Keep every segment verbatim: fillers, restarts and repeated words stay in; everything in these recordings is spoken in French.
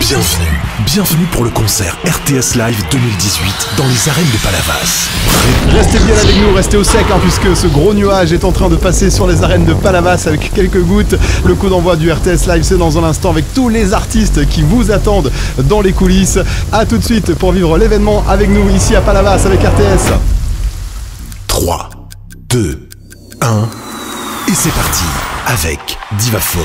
Bienvenue, bienvenue pour le concert R T S Live deux mille dix-huit dans les arènes de Palavas. Restez bien avec nous, restez au sec hein, puisque ce gros nuage est en train de passer sur les arènes de Palavas avec quelques gouttes. Le coup d'envoi du R T S Live c'est dans un instant avec tous les artistes qui vous attendent dans les coulisses. A tout de suite pour vivre l'événement avec nous ici à Palavas avec R T S. trois, deux, un et c'est parti avec Divaphone.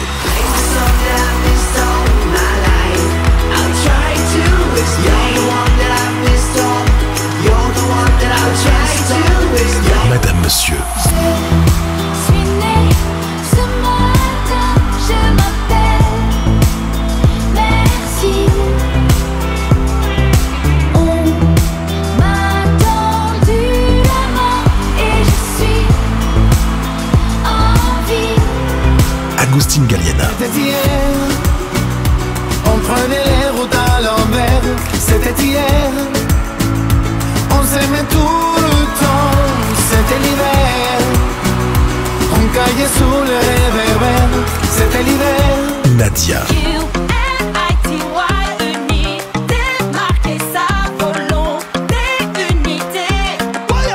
Madame, Monsieur. Je suis née ce matin, je m'appelle Merci. On m'a tendu la main et je suis en vie. Agustin Galliana. C'était hier, on prenait les routes à l'envers. C'était hier, on s'aimait tout le temps. C'était l'hiver, on caillait sous le réverbère. C'était l'hiver. Nadia. U N I T Y, unité, marquer sa volonté, unité. U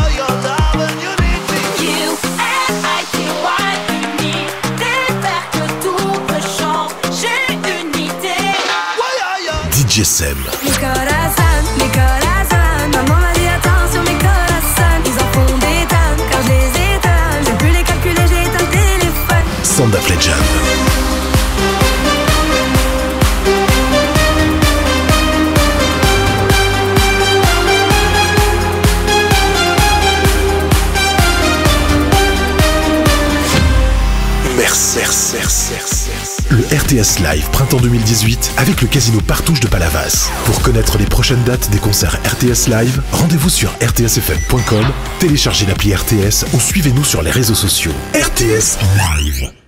N I T Y, unité, faire que tout peut changer, unité. D J Sem. Mi corazón, mi corazón, maman m'a dit attention mes corazones. Ils en font des tonnes, quand je les étonne, j'ai pu les calculer, j'ai éteint le téléphone. Sanda Fledjam. Merci, merci, merci, merci. Le R T S Live Printemps deux mille dix-huit avec le Casino Partouche de Palavas. Pour connaître les prochaines dates des concerts R T S Live, rendez-vous sur r t s f m point com, téléchargez l'appli R T S ou suivez-nous sur les réseaux sociaux. R T S Live.